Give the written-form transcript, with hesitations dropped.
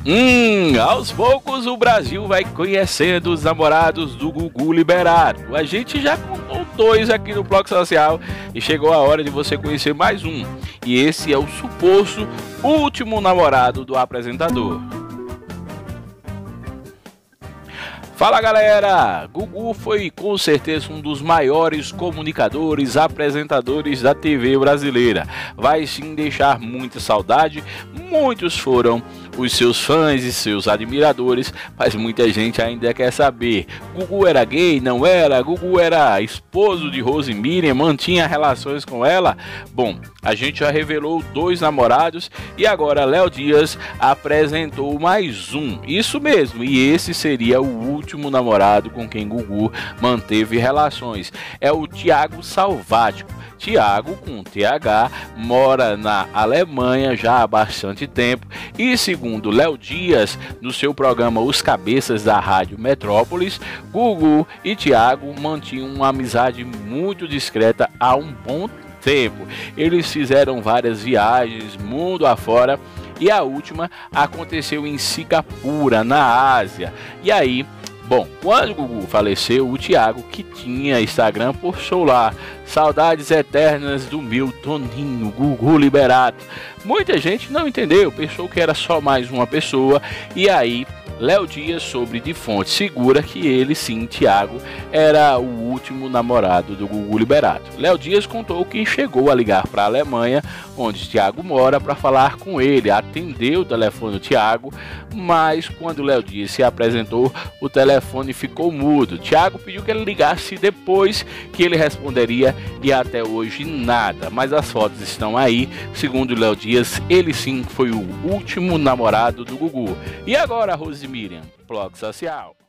Aos poucos o Brasil vai conhecendo os namorados do Gugu Liberato. A gente já contou dois aqui no Bloco Social e chegou a hora de você conhecer mais um. E esse é o suposto último namorado do apresentador. Fala galera, Gugu foi com certeza um dos maiores comunicadores, apresentadores da TV brasileira. Vai sim deixar muita saudade, muitos foram os seus fãs e seus admiradores, mas muita gente ainda quer saber. Gugu era gay? Não era? Gugu era esposo de Rose Miriam? Mantinha relações com ela? Bom, a gente já revelou dois namorados e agora Léo Dias apresentou mais um. Isso mesmo, e esse seria o último namorado com quem Gugu manteve relações. É o Thiago Salvático. Thiago, com TH, mora na Alemanha já há bastante tempo e, segundo Léo Dias, no seu programa Os Cabeças da Rádio Metrópolis, Gugu e Thiago mantinham uma amizade muito discreta há um bom tempo. Eles fizeram várias viagens mundo afora e a última aconteceu em Singapura, na Ásia. E aí, bom, quando o Gugu faleceu, o Thiago, que tinha Instagram, postou lá: saudades eternas do meu Toninho, Gugu Liberato. Muita gente não entendeu, pensou que era só mais uma pessoa, e aí Léo Dias soube de fonte segura que ele sim, Thiago, era o último namorado do Gugu Liberato. Léo Dias contou que chegou a ligar para a Alemanha, onde Thiago mora, para falar com ele. Atendeu o telefone do Thiago, mas quando Léo Dias se apresentou, o telefone ficou mudo. Thiago pediu que ele ligasse depois, que ele responderia, e até hoje nada. Mas as fotos estão aí. Segundo Léo Dias, ele sim foi o último namorado do Gugu. E agora, Rose Miriam, Bloco Social.